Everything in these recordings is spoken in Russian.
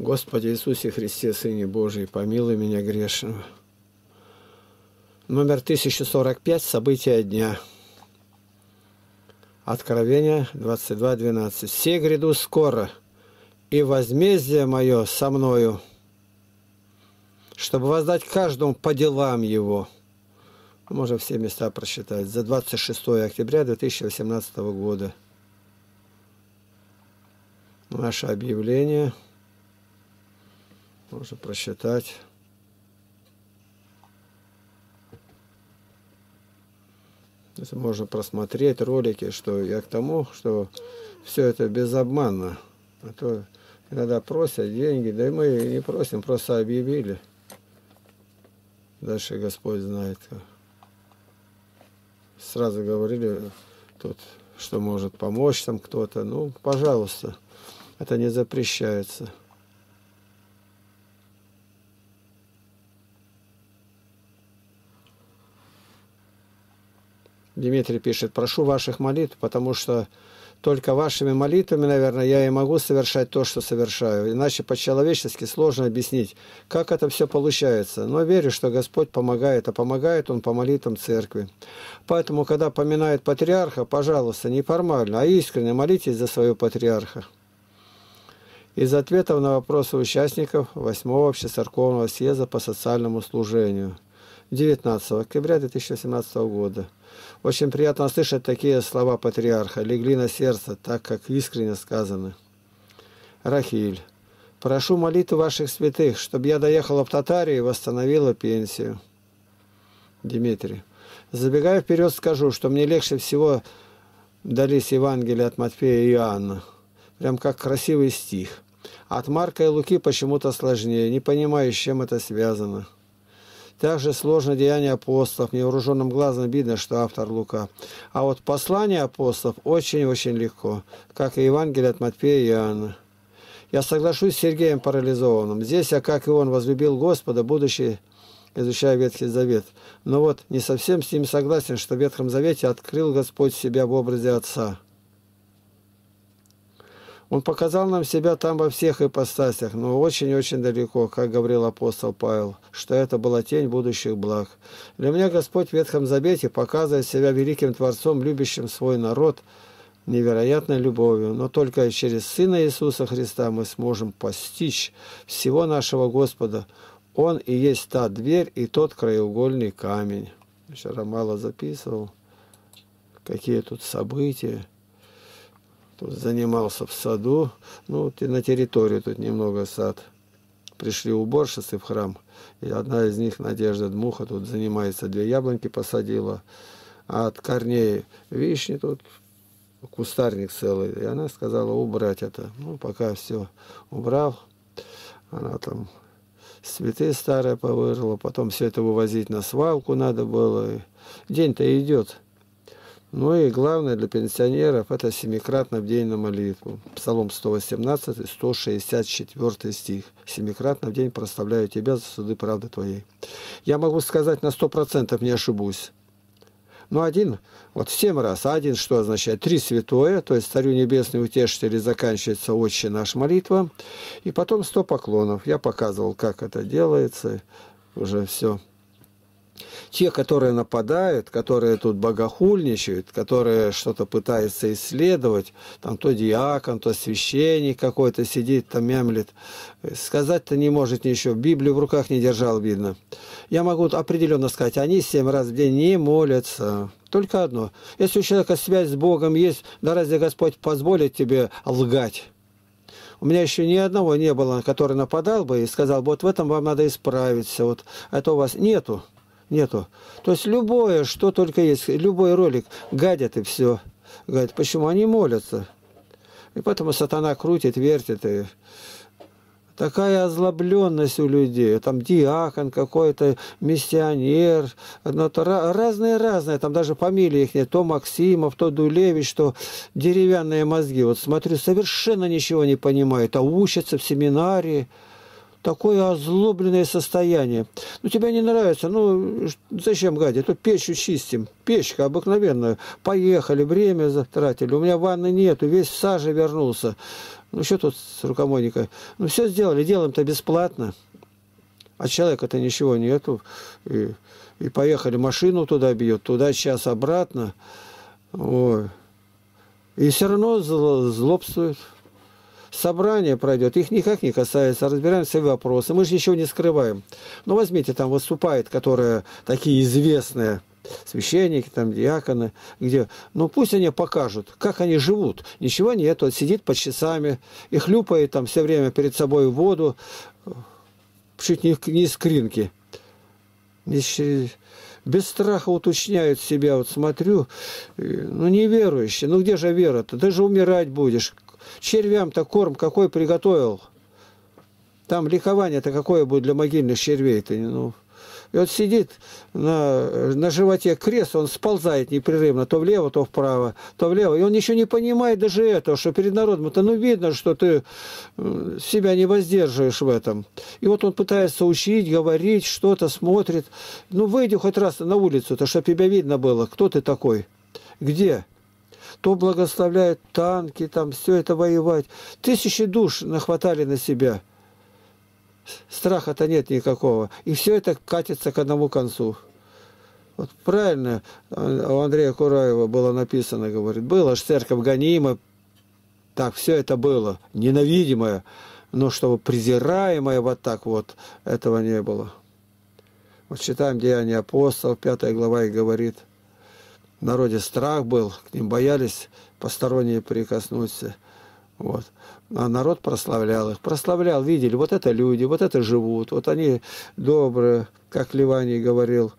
Господи Иисусе Христе, Сыне Божий, помилуй меня грешного. Номер 1045. События дня. Откровение 22:12. «Се гряду скоро, и возмездие мое со мною, чтобы воздать каждому по делам его». Можно все места прочитать. За 26 октября 2018 года. Наше объявление. Можно прочитать. Это можно просмотреть ролики, что я к тому, что все это безобманно. А то иногда просят деньги, да и мы не просим, просто объявили. Дальше Господь знает. Сразу говорили тут, что может помочь там кто-то. Ну, пожалуйста, это не запрещается. Дмитрий пишет: прошу ваших молитв, потому что только вашими молитвами, наверное, я и могу совершать то, что совершаю. Иначе по-человечески сложно объяснить, как это все получается. Но верю, что Господь помогает, а помогает Он по молитвам церкви. Поэтому, когда поминают патриарха, пожалуйста, не формально, а искренне молитесь за своего патриарха. Из ответов на вопросы участников 8-го общецерковного съезда по социальному служению 19 октября 2018 года. Очень приятно слышать такие слова патриарха. Легли на сердце, так как искренне сказаны. Рахиль. Прошу молитву ваших святых, чтобы я доехала в Татарию и восстановила пенсию. Дмитрий. Забегая вперед, скажу, что мне легче всего дались Евангелия от Матфея и Иоанна. Прям как красивый стих. От Марка и Луки почему-то сложнее. Не понимаю, с чем это связано. Также сложно деяния апостолов. Невооруженным глазом видно, что автор Лука. А вот послание апостолов очень-очень легко, как и Евангелие от Матфея и Иоанна. Я соглашусь с Сергеем Парализованным. Здесь я, как и он, возлюбил Господа, будучи изучая Ветхий Завет. Но вот не совсем с ним согласен, что в Ветхом Завете открыл Господь себя в образе Отца. Он показал нам себя там во всех ипостасях, но очень-очень далеко, как говорил апостол Павел, что это была тень будущих благ. Для меня Господь в Ветхом Завете показывает себя великим Творцом, любящим свой народ невероятной любовью. Но только через Сына Иисуса Христа мы сможем постичь всего нашего Господа. Он и есть та дверь и тот краеугольный камень. Вчера мало записывал, какие тут события. Тут занимался в саду, ну, на территории тут немного сад. Пришли уборщицы в храм, и одна из них, Надежда Дмуха, тут занимается, 2 яблоньки посадила, а от корней вишни тут кустарник целый. И она сказала убрать это. Ну, пока все убрал, она там цветы старые повырыла, потом все это вывозить на свалку надо было. День-то идет. Ну и главное для пенсионеров — это 7-кратно в день на молитву. Псалом 118, 164 стих. 7-кратно в день прославляю Тебя за суды правды Твоей. Я могу сказать на 100%, не ошибусь. Но один, вот в 7 раз, а один что означает? 3 святое, то есть Царю Небесный Утешитель, заканчивается Отче наш молитва. И потом 100 поклонов. Я показывал, как это делается. Уже все. Те, которые нападают, которые тут богохульничают, которые что-то пытаются исследовать, там то диакон, то священник какой-то сидит, там мямлит, сказать-то не может ничего, Библию в руках не держал, видно. Я могу определенно сказать, они 7 раз в день не молятся. Только одно. Если у человека связь с Богом есть, да разве Господь позволит тебе лгать? У меня еще ни одного не было, который нападал бы и сказал, вот в этом вам надо исправиться, вот это у вас нету. Нету. То есть любое, что только есть, любой ролик, гадят и все. Гадят. Почему? Они молятся. И поэтому сатана крутит, вертит. И такая озлобленность у людей. Там диакон какой-то, миссионер. Разные-разные. Там даже фамилии их нет. То Максимов, то Дулевич, то деревянные мозги. Вот смотрю, совершенно ничего не понимают. А учатся в семинарии. Такое озлобленное состояние. Ну, тебе не нравится, ну, зачем гадить? Тут печью чистим. Печка обыкновенная. Поехали, время затратили. У меня ванны нету, весь в саже вернулся. Ну, что тут с рукомойника? Ну, все сделали, делаем-то бесплатно. А человека-то ничего нету. И поехали, машину туда бьет, туда час обратно. Ой. И все равно злобствуют. Собрание пройдет, их никак не касается, разбираем все вопросы. Мы же ничего не скрываем. Ну, возьмите, там выступают, которые такие известные священники, там, диаконы, где, ну, пусть они покажут, как они живут. Ничего нет, он сидит под часами и хлюпает там все время перед собой воду, чуть не из кринки. Без страха уточняют себя, вот смотрю, ну, неверующие, ну, где же вера-то? Ты же умирать будешь. Червям-то корм какой приготовил? Там ликование-то какое будет для могильных червей-то? Ну. И вот сидит на животе крест, он сползает непрерывно, то влево, то вправо, то влево. И он ничего не понимает даже этого, что перед народом-то, ну, видно, что ты себя не воздерживаешь в этом. И вот он пытается учить, говорить, что-то смотрит. Ну, выйди хоть раз на улицу-то, чтобы тебя видно было, кто ты такой, где. То благословляют танки, там все это воевать. 1000 душ нахватали на себя. Страха-то нет никакого. И все это катится к одному концу. Вот правильно у Андрея Кураева было написано, говорит, была ж церковь гонима, так, все это было, ненавидимое, но чтобы презираемое вот так вот, этого не было. Вот читаем Деяния апостолов, 5 глава, и говорит, в народе страх был, к ним боялись посторонние прикоснуться. Вот. А народ прославлял их. Прославлял, видели, вот это люди, вот это живут, вот они добрые, как Ливаний говорил.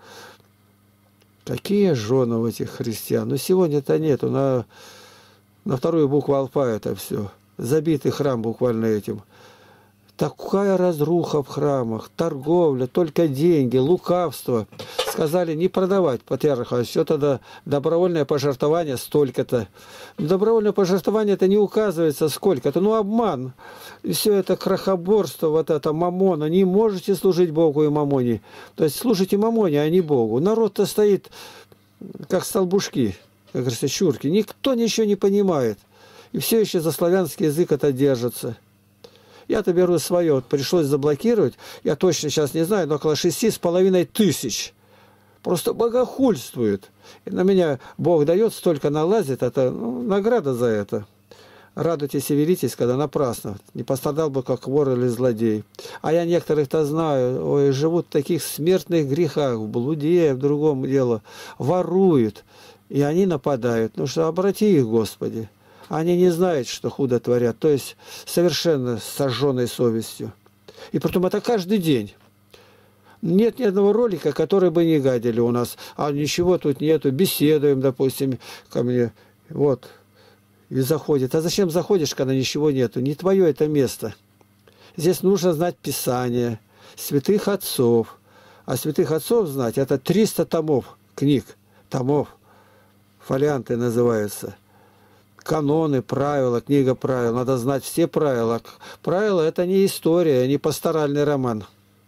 Какие жены у этих христиан. Но сегодня-то нету, на вторую букву алфа это все. Забитый храм буквально этим. Такая разруха в храмах, торговля, только деньги, лукавство. Сказали не продавать патриарха, все тогда добровольное пожертвование столько-то. Добровольное пожертвование это не указывается сколько-то, ну обман. И все это крохоборство, вот это мамона. Не можете служить Богу и мамоне. То есть служите мамоне, а не Богу. Народ-то стоит как столбушки, как говорится, чурки. Никто ничего не понимает. И все еще за славянский язык это держится. Я-то беру свое, вот пришлось заблокировать, я точно сейчас не знаю, но около 6500. Просто богохульствует. И на меня Бог дает, столько налазит, это награда за это. Радуйтесь и велитесь, когда напрасно. Не пострадал бы, как вор или злодей. А я некоторых-то знаю, ой, живут в таких смертных грехах, в блуде, в другом деле, воруют. И они нападают. Ну что, обрати их, Господи. Они не знают, что худо творят, то есть совершенно с сожженной совестью. И потом это каждый день. Нет ни одного ролика, который бы не гадили у нас. А ничего тут нету, беседуем, допустим, ко мне. Вот. И заходит. А зачем заходишь, когда ничего нету? Не твое это место. Здесь нужно знать Писание, святых отцов. А святых отцов знать, это 300 томов, книг, томов. Фолианты называются. Каноны, правила, книга правил. Надо знать все правила. Правила – это не история, не пасторальный роман.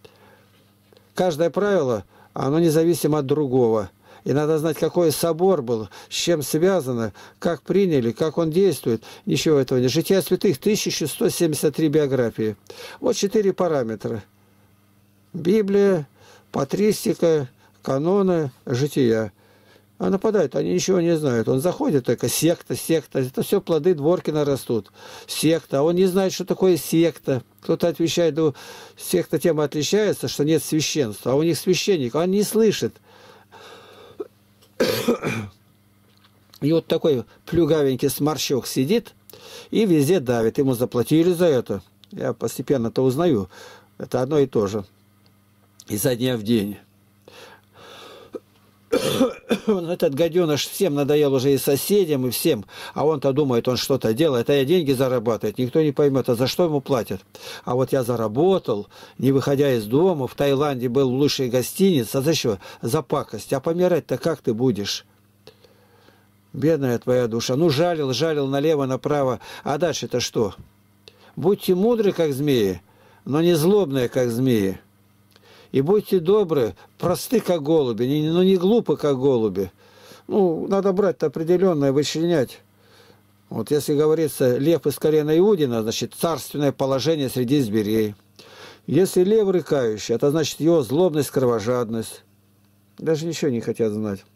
Каждое правило, оно независимо от другого. И надо знать, какой собор был, с чем связано, как приняли, как он действует. Ничего этого нет. Жития святых, 1173 биографии. Вот 4 параметра. Библия, патристика, каноны, жития. А нападают, они ничего не знают. Он заходит только секта. Это все плоды Дворкина растут. Секта. А он не знает, что такое секта. Кто-то отвечает, ну, секта тем отличается, что нет священства. А у них священник, он не слышит. И вот такой плюгавенький сморщок сидит и везде давит. Ему заплатили за это. Я постепенно-то узнаю. Это одно и то же. Изо дня в день. Этот гаденыш всем надоел уже и соседям, и всем. А он-то думает, он что-то делает, а я деньги зарабатывает. Никто не поймет, а за что ему платят. А вот я заработал, не выходя из дома, в Таиланде был в лучшей гостинице. А за что? За пакость. А помирать-то как ты будешь? Бедная твоя душа. Ну, жалил налево, направо. А дальше-то что? Будьте мудры, как змеи, но не злобные, как змеи. И будьте добры, просты, как голуби, но не глупы, как голуби. Ну, надо брать-то определенное, вычленять. Вот если говорится лев из колена Иудина, значит царственное положение среди зверей. Если лев рыкающий, это значит его злобность, кровожадность. Даже ничего не хотят знать.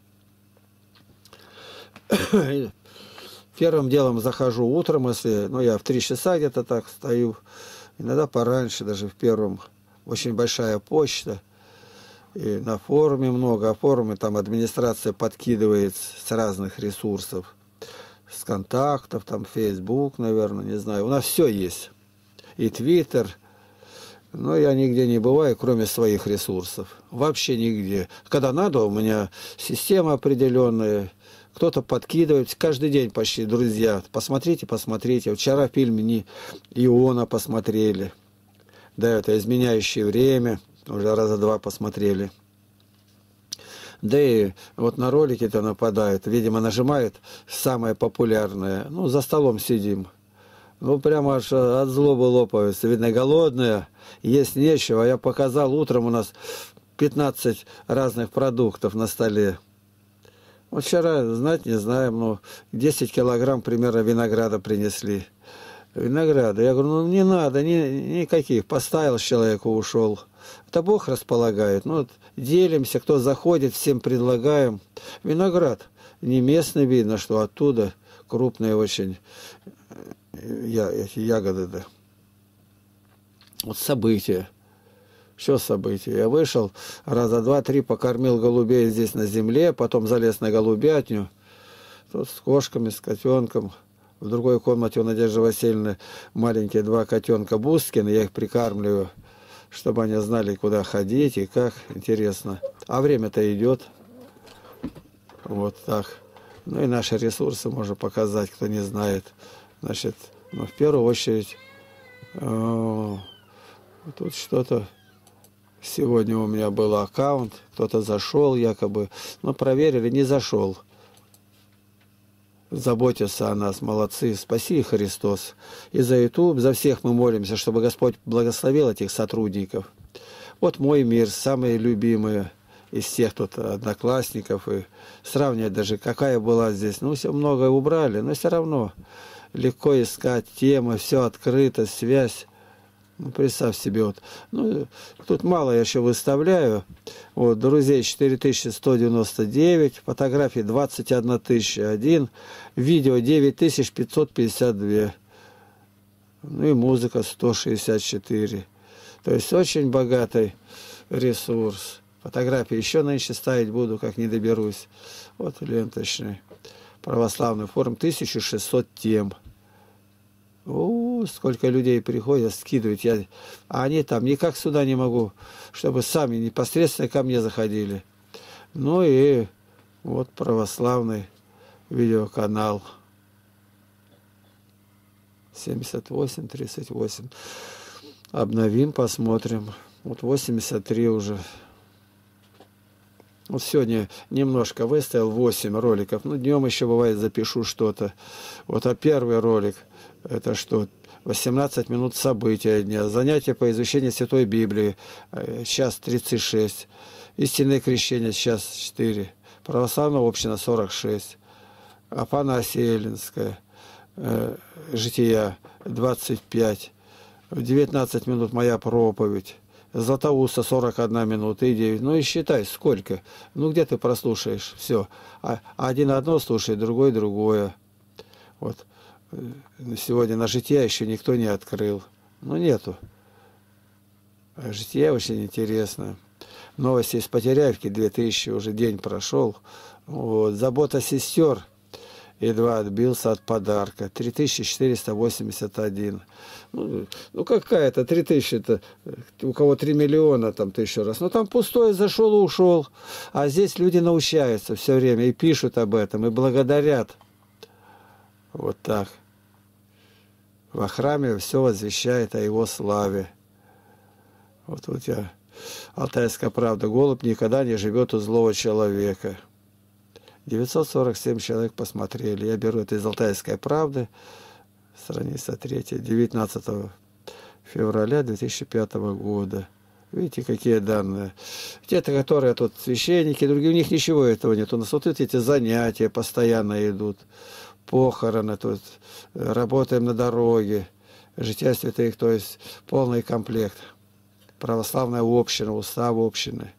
Первым делом захожу утром, если, ну, я в 3 часа где-то так стою, иногда пораньше, даже в первом. Очень большая почта, и на форуме много, а форумы там администрация подкидывает с разных ресурсов, с контактов, там Facebook, наверное, не знаю. У нас все есть, и Twitter, но я нигде не бываю, кроме своих ресурсов, вообще нигде. Когда надо, у меня система определенная. Кто-то подкидывает, каждый день почти, друзья. Посмотрите, посмотрите. Вчера фильм не Иона посмотрели. Да, это «Изменяющее время». Уже раза 2 посмотрели. Да и вот на ролики-то нападают. Видимо, нажимают самое популярное. Ну, за столом сидим. Ну, прямо аж от злобы лопаются. Видно, голодные, есть нечего. Я показал, утром у нас 15 разных продуктов на столе. Вот вчера, знать не знаем, но 10 килограмм примерно винограда принесли. Винограда. Я говорю, ну не надо, никаких. Поставил человеку, ушел. Это Бог располагает. Ну вот делимся, кто заходит, всем предлагаем. Виноград не местный, видно, что оттуда крупные очень эти ягоды. Да. Вот события. Что события? Я вышел, раза 2-3 покормил голубей здесь на земле, потом залез на голубятню. Тут с кошками, с котенком. В другой комнате у Надежды Васильевны маленькие 2 котенка Бускины. Я их прикармливаю, чтобы они знали, куда ходить и как. Интересно. А время-то идет. Вот так. Ну и наши ресурсы можно показать, кто не знает. Значит, ну, в первую очередь, тут что-то... Сегодня у меня был аккаунт, кто-то зашел якобы, но проверили, не зашел. Заботятся о нас, молодцы, спаси Христос. И за YouTube, за всех мы молимся, чтобы Господь благословил этих сотрудников. Вот мой мир, самые любимые из всех тут одноклассников. И сравнивать даже, какая была здесь. Ну, все многое убрали, но все равно легко искать темы, все открыто, связь. Ну, представь себе, вот, ну, тут мало я еще выставляю. Вот, друзей 4199, фотографий 21 001, видео 9552, ну и музыка 164. То есть очень богатый ресурс. Фотографии еще нынче ставить буду, как не доберусь. Вот ленточный православный форум, 1600 тем. О, сколько людей приходят, скидывают. А они там никак сюда не могу, чтобы сами непосредственно ко мне заходили. Ну и вот православный видеоканал 7838. Обновим, посмотрим. Вот 83 уже. Вот сегодня немножко выставил 8 роликов. Ну, днем еще бывает запишу что-то. Вот, а первый ролик, это что? 18 минут события дня. Занятия по изучению Святой Библии. Час 36. Истинное крещение, час 4. Православная община 46. Афанасия Эллинская. Жития 25. В 19 минут моя проповедь. Златоуста 41 минута и 9. Ну и считай, сколько. Ну где ты прослушаешь? Все. Один одно слушает, другой другое. Вот. Сегодня на жития еще никто не открыл. Ну нету. Жития очень интересно. Новости из Потеряевки 2000, уже день прошел. Вот. Забота сестер. Едва отбился от подарка. 3481. Ну какая-то 3000-то, у кого 3 миллиона, там 1000 раз. Ну там пустое, зашел и ушел. А здесь люди научаются все время и пишут об этом, и благодарят. Вот так. Во храме все возвещает о его славе. Вот у тебя Алтайская правда. Голубь никогда не живет у злого человека. 947 человек посмотрели. Я беру это из Алтайской правды, страница 3, 19 февраля 2005 года. Видите, какие данные. Те-то, которые тут священники, другие, у них ничего этого нет. У нас вот эти занятия постоянно идут похороны, тут работаем на дороге, жития святых, то есть полный комплект. Православная община, устав общины.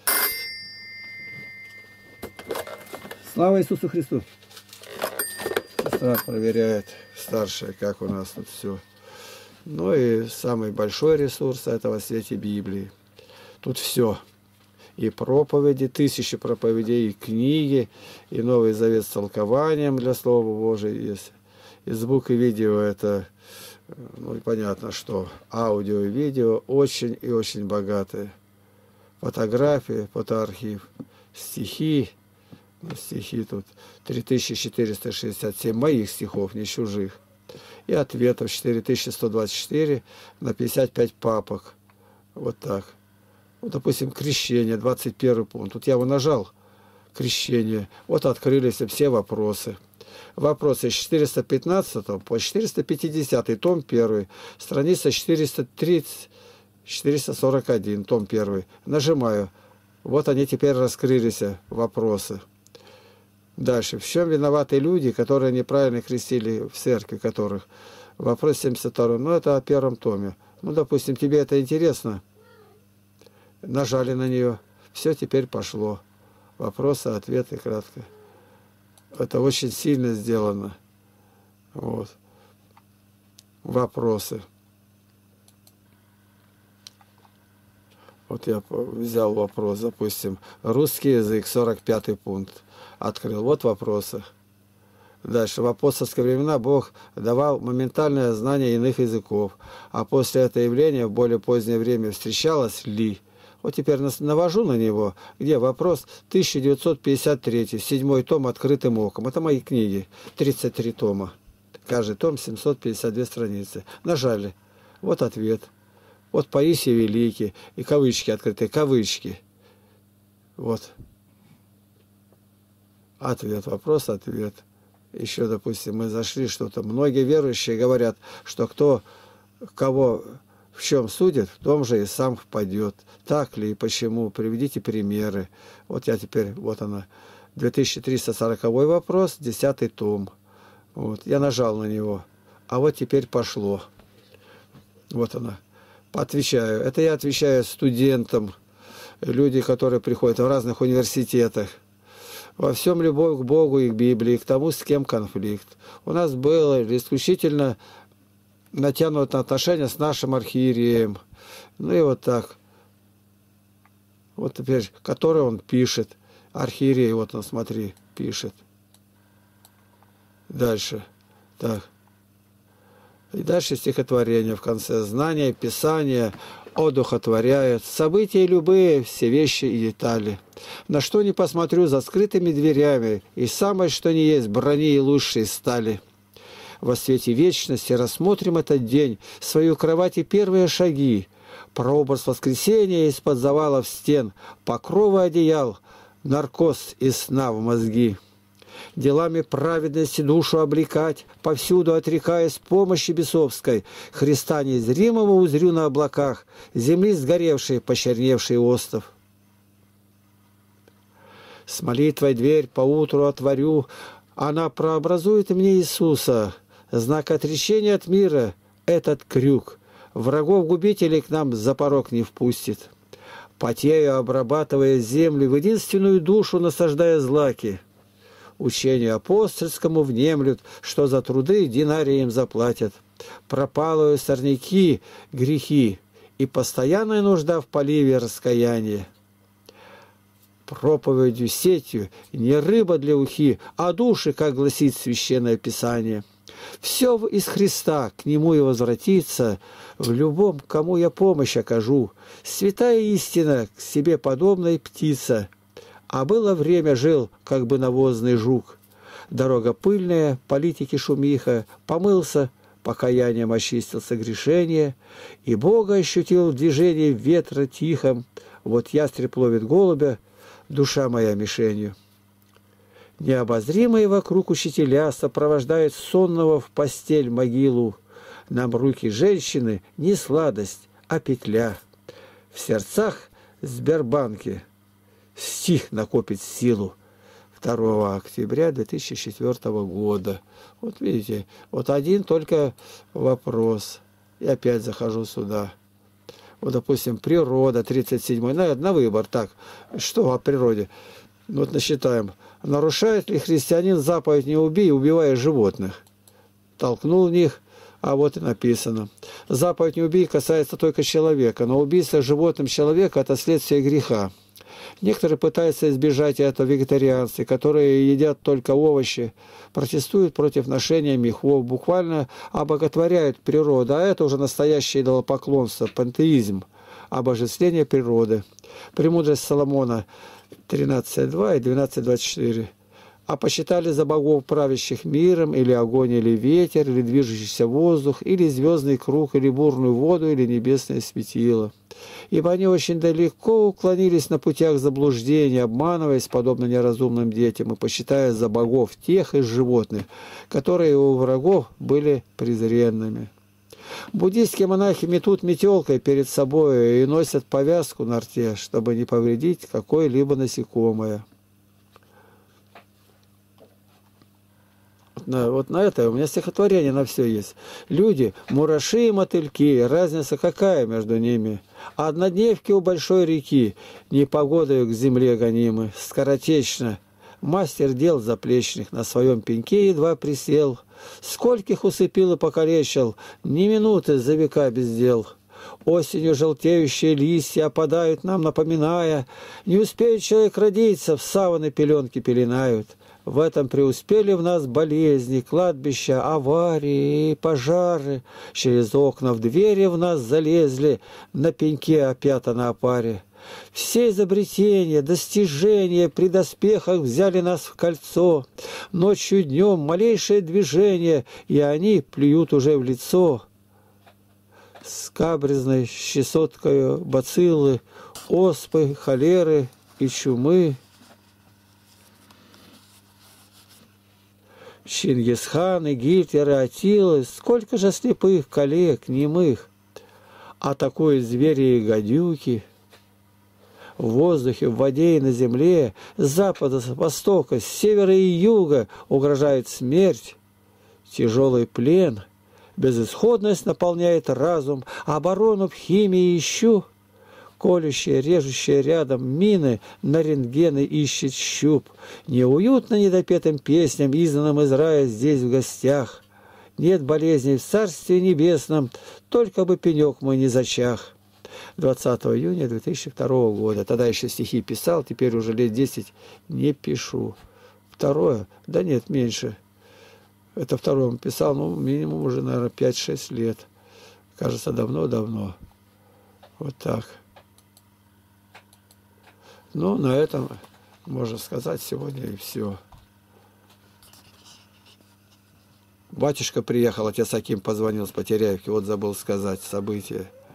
Слава Иисусу Христу! Сестра проверяет, старшая, как у нас тут все. Ну и самый большой ресурс этого в свете Библии. Тут все. И проповеди, тысячи проповедей, и книги, и Новый Завет с толкованием для Слова Божия есть. И звук, и видео это, ну и понятно, что аудио и видео очень и очень богатые. Фотографии, фотоархив, стихи. Ну, стихи тут 3467 моих стихов, не чужих. И ответов 4124 на 55 папок. Вот так. Ну, допустим, крещение, 21 пункт. Тут я его нажал, крещение. Вот открылись все вопросы. Вопросы с 415 по 450, том 1, страница 430, 441, том 1. Нажимаю. Вот они теперь раскрылись, вопросы. Дальше. В чем виноваты люди, которые неправильно крестили в церкви, которых? Вопрос 72. Ну, это о первом томе. Ну, допустим, тебе это интересно. Нажали на нее. Все теперь пошло. Вопросы, ответы кратко. Это очень сильно сделано. Вот. Вопросы. Вот я взял вопрос, допустим, русский язык, 45 пункт. Открыл. Вот вопросы. Дальше. В апостольские времена Бог давал моментальное знание иных языков. А после этого явления в более позднее время встречалось ли? Вот теперь навожу на него. Где вопрос? 1953. 7 том «Открытым оком». Это мои книги. 33 тома. Каждый том 752 страницы. Нажали. Вот ответ. Вот Паисий Великий. И кавычки открытые. Кавычки. Вот. Ответ. Вопрос, ответ. Еще, допустим, мы зашли что-то. Многие верующие говорят, что кто кого в чем судит, в том же и сам впадет. Так ли и почему? Приведите примеры. Вот я теперь, вот она, 2340 вопрос, 10 том. Вот, я нажал на него. А вот теперь пошло. Вот она. Отвечаю. Это я отвечаю студентам, люди, которые приходят в разных университетах. Во всем любовь к Богу и к Библии, к тому, с кем конфликт. У нас было исключительно натянутое отношение с нашим архиереем. Ну и вот так. Вот теперь, который он пишет. Архиерей, вот он, смотри, пишет. Дальше. Так. И дальше стихотворение в конце. Знание, Писание одухотворяет. События любые, все вещи и детали. На что не посмотрю за скрытыми дверями, и самое, что ни есть, брони и лучшей стали. Во свете вечности рассмотрим этот день, свою кровать и первые шаги, прообраз воскресения из-под завалов стен, покровы одеял, наркоз из сна в мозги. Делами праведности душу облекать, повсюду отрекаясь помощи бесовской, Христа незримого узрю на облаках, земли сгоревшей, почерневший остов. С молитвой дверь поутру отворю, она прообразует мне Иисуса, знак отречения от мира, этот крюк, врагов-губителей к нам за порог не впустит. Потею, обрабатывая землю, в единственную душу насаждая злаки. Учению апостольскому внемлют, что за труды динарии им заплатят. Пропалую сорняки, грехи, и постоянная нужда в поливе раскаяния. Проповедью сетью не рыба для ухи, а души, как гласит Священное Писание. Все из Христа к Нему и возвратиться, в любом, кому я помощь окажу. Святая истина, к себе подобная птица. А было время, жил, как бы навозный жук. Дорога пыльная, политики шумиха, помылся, покаянием очистился грешение, и Бога ощутил в движении ветра тихом. Вот ястреб ловит голубя, душа моя мишенью. Необозримые вокруг учителя сопровождают сонного в постель могилу. Нам руки женщины не сладость, а петля. В сердцах Сбербанке стих накопит силу. 2 октября 2004 года. Вот видите, вот один только вопрос. И опять захожу сюда. Вот, допустим, природа, 37-й, на выбор. Так, что о природе? Вот насчитаем. Нарушает ли христианин заповедь «не убей», убивая животных? Толкнул в них, а вот и написано. Заповедь «не убей» касается только человека, но убийство животным человека – это следствие греха. Некоторые пытаются избежать этого, вегетарианцы, которые едят только овощи, протестуют против ношения мехов, буквально обоготворяют природу, а это уже настоящее идолопоклонство, пантеизм, обожествление природы. Премудрость Соломона 13.2 и 12.24. А посчитали за богов правящих миром, или огонь, или ветер, или движущийся воздух, или звездный круг, или бурную воду, или небесное светило. Ибо они очень далеко уклонились на путях заблуждения, обманываясь, подобно неразумным детям, и посчитая за богов тех из животных, которые у врагов были презренными. Буддийские монахи метут метелкой перед собой и носят повязку на рте, чтобы не повредить какое-либо насекомое. Вот на это у меня стихотворение на все есть. Люди, мураши и мотыльки, разница какая между ними? Однодневки у большой реки, непогодою к земле гонимы, скоротечно. Мастер дел заплечных на своем пеньке едва присел, скольких усыпил и покалечил, ни минуты за века без дел. Осенью желтеющие листья опадают нам, напоминая, не успеет человек родиться, в саваны пеленки пеленают. В этом преуспели в нас болезни, кладбища, аварии, пожары. Через окна в двери в нас залезли, на пеньке опята на опаре. Все изобретения, достижения при доспехах взяли нас в кольцо. Ночью и днем малейшее движение, и они плюют уже в лицо. Скабрезной щесоткою бациллы, оспы, холеры и чумы. Чингисханы, Гитлеры, Атилы, сколько же слепых коллег, немых. Атакуют звери и гадюки. В воздухе, в воде и на земле, с запада, с востока, с севера и юга угрожает смерть. Тяжелый плен, безысходность наполняет разум, оборону в химии ищу. Колющие, режущие рядом мины, на рентгены ищет щуп. Неуютно недопетым песням, изгнанным из рая здесь в гостях. Нет болезней в Царстве Небесном, только бы пенек мой не зачах. 20 июня 2002 года. Тогда еще стихи писал, теперь уже лет 10 не пишу. Второе? Да нет, меньше. Это второе писал, ну, минимум уже, наверное, 5-6 лет. Кажется, давно-давно. Вот так. Ну, на этом, можно сказать, сегодня и все. Батюшка приехал, отец Аким позвонил с Потеряевки, вот забыл сказать события.